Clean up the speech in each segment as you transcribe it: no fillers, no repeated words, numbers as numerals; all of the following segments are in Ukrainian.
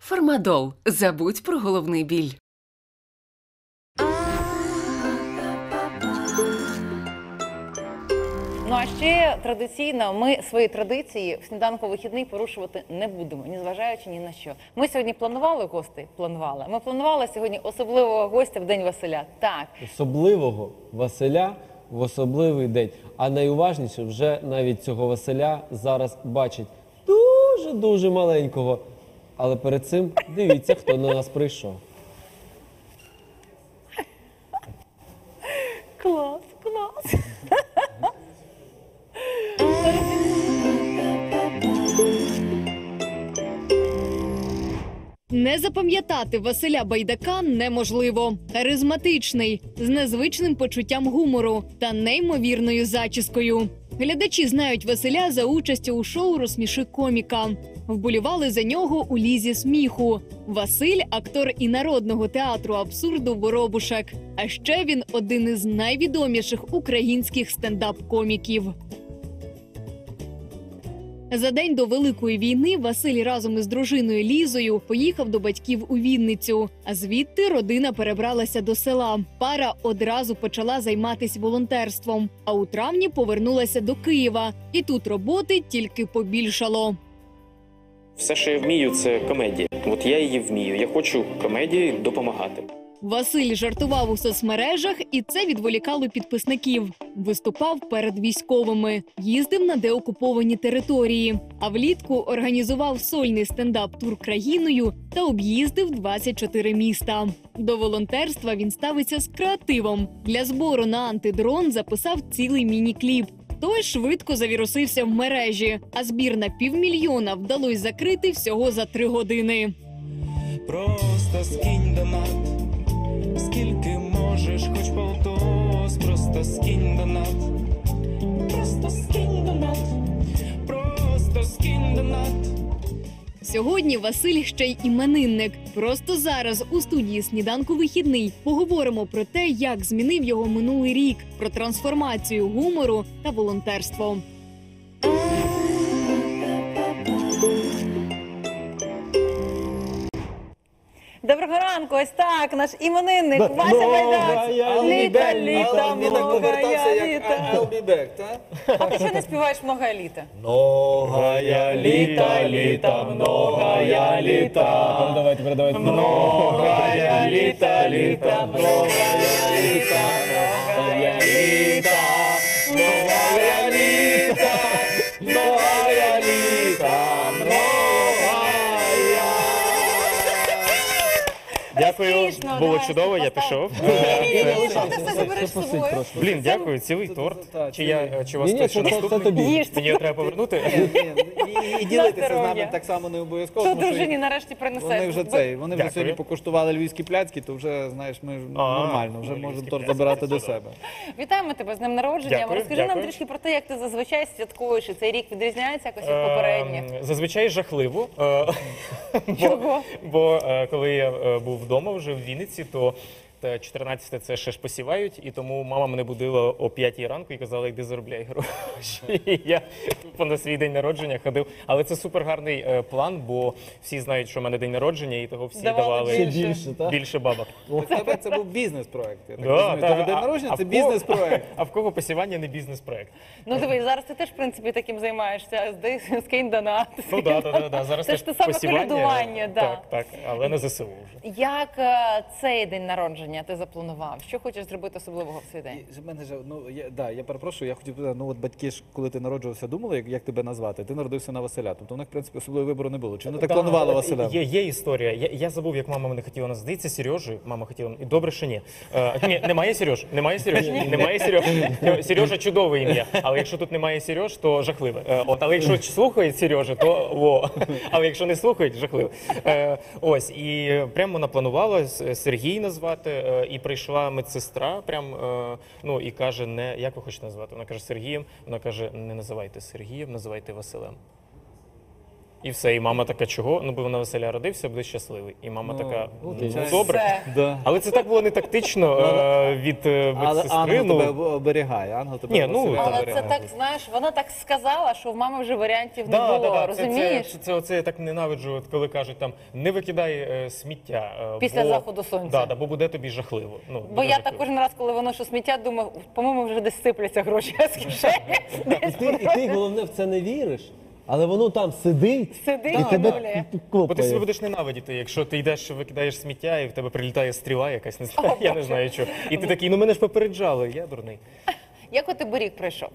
Фармадол. Забудь про головний біль. Ну а ще традиційно ми свої традиції в сніданку вихідний порушувати не будемо, ні зважаючи ні на що. Ми сьогодні планували гостей? Планували. Ми планували сьогодні особливого гостя в День Василя. Так. Особливого Василя в особливий день. А найуважніше, вже навіть цього Василя зараз бачить дуже-дуже маленького. Але перед цим дивіться, хто на нас прийшов. Клас, клас. Не запам'ятати Василя Байдака неможливо. Харизматичний, з незвичним почуттям гумору та неймовірною зачіскою. Глядачі знають Василя за участю у шоу «Розсміши коміка». Вболівали за нього у лізі сміху. Василь – актор і народного театру абсурду «Воробушек». А ще він один із найвідоміших українських стендап-коміків. За день до Великої війни Василь разом із дружиною Лізою поїхав до батьків у Вінницю. А звідти родина перебралася до села. Пара одразу почала займатися волонтерством. А у травні повернулася до Києва. І тут роботи тільки побільшало. Все, що я вмію, це комедія. От я її вмію. Я хочу комедії допомагати. Василь жартував у соцмережах, і це відволікало підписників. Виступав перед військовими, їздив на деокуповані території. А влітку організував сольний стендап-тур країною та об'їздив 24 міста. До волонтерства він ставиться з креативом. Для збору на антидрон записав цілий міні-кліп. Той швидко завірусився в мережі, а збір на 500 000 вдалося закрити всього за 3 години. Просто скинь донат, скільки можеш, хоч полтос, просто скинь донат, просто скинь донат, просто скинь донат. Сьогодні Василь ще й іменинник. Просто зараз у студії «Сніданку вихідний» поговоримо про те, як змінив його минулий рік, про трансформацію гумору та волонтерство. Доброго ранку, ось так, наш іменинник Вася Байдак. Літа, літа, многая літа. I'll be back, так? А ти що не співаєш «Многая літа»? Многая літа, літа, многая літа. Давайте, передавайте. Многая літа, літа, многая літа, многая літа, многая літа, многая літа, многая. Дякую, Смішно, було давай, чудово, я постав. пішов. Ні, що ти все забереш з собою? Блін, дякую, цілий торт. Чи у вас Ні, хтось ще це наступний? тобі. Їж. Мені його треба повернути? І ділитися з здоров'я. нами так само не обов'язково. Що тому що дружині нарешті принесеш? вони вже Дякую. сьогодні покуштували львівські пляцки, то вже, знаєш, ми нормально, вже можемо львівські торт пляцки, забирати це до чудово. себе. Вітаємо тебе з днем народження. Дякую, Розкажи нам дякую. трішки про те, як ти зазвичай святкуєш. І цей рік відрізняється якось від попередніх. Зазвичай жахливо. Чого? Бо коли я був вдома вже в Вінниці, то 14 це ще ж посівають, і тому мама мене будила о 5 ранку і казала, йди заробляй гроші. І я на свій день народження ходив. Але це супер гарний план, бо всі знають, що в мене день народження, і того всі Давали давали більше, так? більше бабок. Для тебе це був бізнес-проект. Я так Да, розумію. та, Тебе день народження а це в кого- бізнес-проект. А в кого посівання не бізнес-проект? Ну дивись, зараз ти теж, в принципі, таким займаєшся. Скинь донат. Ну так. Зараз Це ж теж те саме посівання. колядування, да. Так, але на ЗСУ вже. Як цей день народження ти запланував? Що хочеш зробити особливого в свій день? І в мене ж, я перепрошую, я хотів сказати, от батьки ж, коли ти народжувався, думали, як тебе назвати? Ти народився на Василя, тобто в них, в принципі, особливого вибору не було. Чи вони так планували Василя? Є історія. Я забув, як мама мене хотіла назвати. Здається, Сережею. Мама хотіла. І добре, що ні. Ні, немає Сереж. Немає Сереж. Сережа чудове ім'я. Але якщо тут немає Сереж, то жахливе. Але якщо слухають Сережа, то во. Але якщо не слухають, жахливе. Ось. І прямо вона планувала Сергій назвати. І прийшла медсестра, і каже, як ви хочете назвати? Вона каже Сергієм. Вона каже, не називайте Сергієм, називайте Василем. І все, і мама така, чого? Ну, бо вона Василя родився, буде щасливий. І мама така, ну, звичайно. добре. Все. Да. Але це так було не тактично від Але медсестри. ангел тебе Ну, оберігає, ангел тебе Ні, ну, Василя Але оберігає. це так, знаєш, вона так сказала, що в мами вже варіантів не було, розумієш? Це я так ненавиджу, от коли кажуть там, не викидай сміття. Після заходу сонця. Да, бо буде тобі жахливо. Ну, Бо буде я так жахливо. кожен раз, коли воно що сміття, думаю, по-моєму, вже десь сипляться гроші з кишені. Десь І ти головне в це не віриш, але воно там сидить, Сидить і і тебе гуляє. Бо ти себе копає. будеш ненавидіти, якщо ти йдеш, викидаєш сміття, і в тебе прилітає стріла якась, не знаю, я не знаю що. І ти такий, ну мене ж попереджали, я дурний. Як у тебе рік пройшов?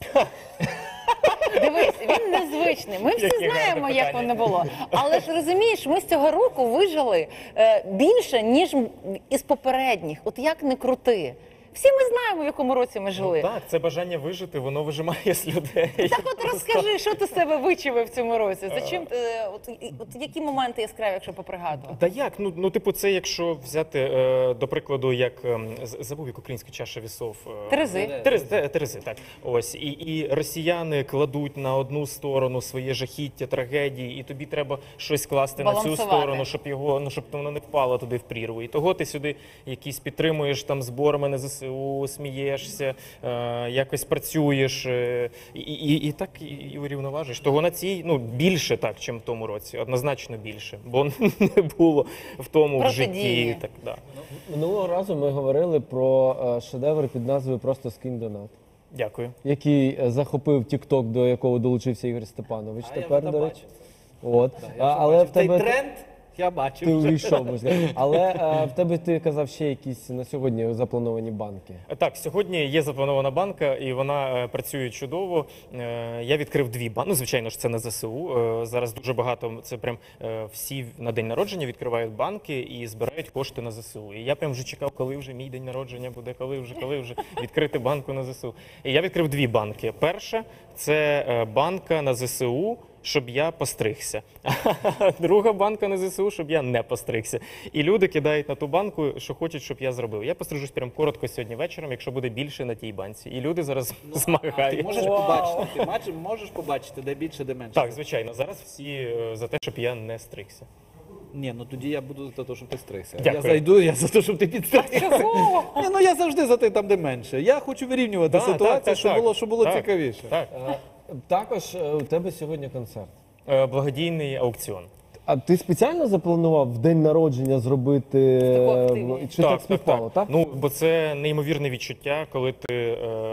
Дивись, він незвичний. Ми всі Яке гарне знаємо, як питання. воно було. Але ж розумієш, ми з цього року вижили більше, ніж із попередніх. От як не крути. Всі ми знаємо, в якому році ми жили. Так, це бажання вижити, воно вижимає з людей. Так от розкажи, що ти з себе вичивив в цьому році? За чим от які моменти яскраві, якщо попригадувати? Та як? Ну, типу, це якщо взяти, до прикладу, як забув, як українська чаша вісов. Терези. Терези, так. Ось. І росіяни кладуть на одну сторону своє жахіття, трагедії, і тобі треба щось класти на цю Балансувати. сторону, щоб його, ну, щоб воно не впало туди в прірву. І того ти сюди якісь підтримуєш там зборами на ЗСУ, смієшся, якось працюєш, і так і урівноважиш. Того на цій, ну, більше так, чим в тому році, однозначно більше, бо не було в тому в Протидії. житті. Так, да. Минулого разу ми говорили про шедевр під назвою «Просто скинь донат», Дякую. який захопив TikTok, до якого долучився Ігор Степанович. А я Тепер, вже до бачив речі. От. Я вже Але бачив. в тебе Цей тренд я бачив. ти увійшов, можна сказати. Але в тебе ти казав ще якісь на сьогодні заплановані банки. Так, сьогодні є запланована банка, і вона працює чудово. Я відкрив 2 банки. Ну, звичайно ж, це на ЗСУ. Зараз дуже багато, це прям всі на день народження відкривають банки і збирають кошти на ЗСУ. І я прям вже чекав, коли вже мій день народження буде, коли вже відкрити банку на ЗСУ. І я відкрив 2 банки. Перша – це банка на ЗСУ, щоб я постригся. А друга банка на ЗСУ, щоб я не постригся. І люди кидають на ту банку, що хочуть, щоб я зробив. Я пострижусь прям коротко сьогодні вечором, якщо буде більше на тій банці. І люди зараз Ти змагають. можеш побачити, можеш побачити, де більше, де менше. Так, звичайно. Зараз всі за те, щоб я не стригся. Ні, ну тоді я буду за те, щоб ти стригся. Дякую. Я зайду, я за те, щоб ти підстригся. Чого? Ні, ну я завжди за те, там, де менше. Я хочу вирівнювати ситуацію, щоб було Так, цікавіше. Так. Також у тебе сьогодні концерт. Благодійний аукціон. А ти спеціально запланував в день народження зробити Таку активність. чи так співпало, так? Ну, бо це неймовірне відчуття, коли ти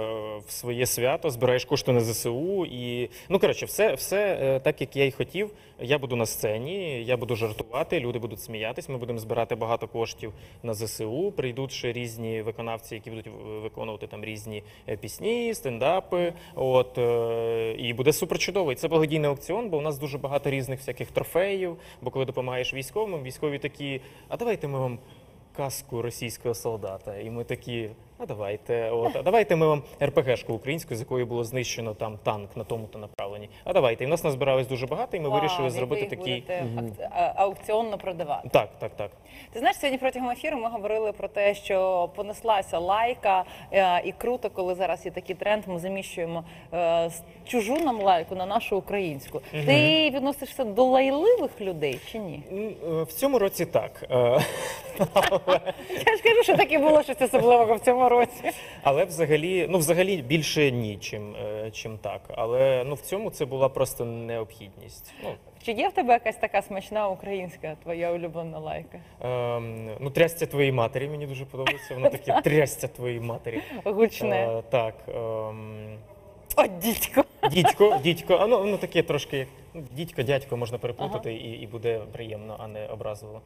в своє свято збираєш кошти на ЗСУ. І, ну, коротше, все так, як я й хотів. Я буду на сцені, я буду жартувати, люди будуть сміятись, ми будемо збирати багато коштів на ЗСУ. Прийдуть ще різні виконавці, які будуть виконувати там різні пісні, стендапи. От, і буде супер чудово. І це благодійний аукціон, бо у нас дуже багато різних всяких трофеїв. Бо коли допомагаєш військовим, військові такі, а давайте ми вам каску російського солдата. І ми такі, а давайте ми вам РПГшку українську, з якої було знищено там танк на тому-то направленні. А давайте. І в нас назбиралось дуже багато, і ми вирішили зробити такий. Аукціонно продавати. Так. Ти знаєш, сьогодні протягом ефіру ми говорили про те, що понеслася лайка, і круто, коли зараз є такий тренд, ми заміщуємо чужу нам лайку на нашу українську. Ти відносишся до лайливих людей чи ні? В цьому році так. Я ж кажу, що таке було щось особливого в цьому році. Але взагалі більше ні, чим так. Але в цьому це була просто необхідність. Чи є в тебе якась така смачна українська твоя улюблена лайка? Трясця твоєї матері мені дуже подобається. Воно таке трясця твоєї матері. Гучне. Так. О, дідько. Дідько. Ну таке трошки як дідько, дядько можна переплутати і буде приємно, а не образливо.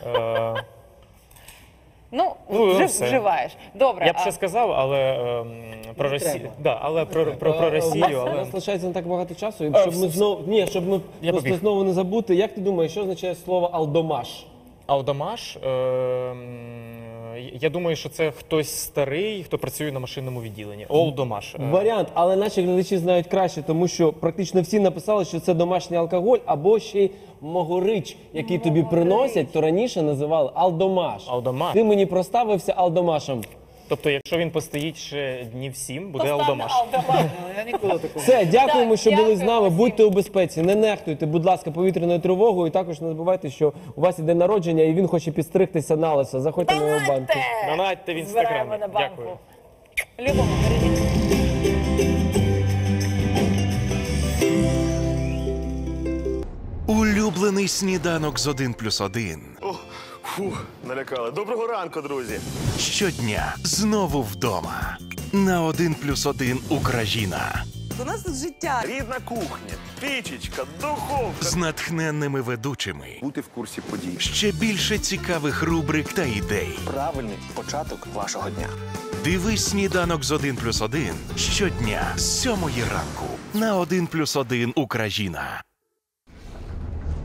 Ну, все. вживаєш. Добре. Я б ще сказав, але про Росію. Да, але про Росію. У Але нас лишається не так багато часу, і щоб ми щоб ми Я просто побіг. знову не забути. Як ти думаєш, що означає слово алдомаш? Алдомаш, я думаю, що це хтось старий, хто працює на машинному відділенні. Олдомаш. Варіант, але наші глядачі знають краще, тому що практично всі написали, що це домашній алкоголь або ще й могорич, який тобі приносять, то раніше називали алдомаш. Алдомаш. Ти мені проставився алдомашем. Тобто, якщо він постоїть ще днів 7, буде алдамаш. Я ніколи такого. Все, дякуємо, Так, що були з дякуємо нами. всім. Будьте у безпеці, не нехтуйте, будь ласка, повітряною тривогою. І також не забувайте, що у вас є день народження, і він хоче підстригтися на лисо. Заходьте на його банку. Донатьте в Збираємо інстаграмі. на банку. Дякую. Любимо, бережіть. Улюблений сніданок з 1+1. О, фух, налякали. Доброго ранку, друзі. Щодня знову вдома. На 1+1 Україна. У нас тут життя. Рідна кухня, пічечка, духовка. З натхненними ведучими. Бути в курсі подій. Ще більше цікавих рубрик та ідей. Правильний початок вашого дня. Дивись сніданок з 1+1 щодня з 7 ранку. На 1+1 Україна.